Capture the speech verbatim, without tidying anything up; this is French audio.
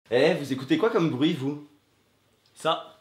Eh, vous écoutez quoi comme bruit, vous? Ça.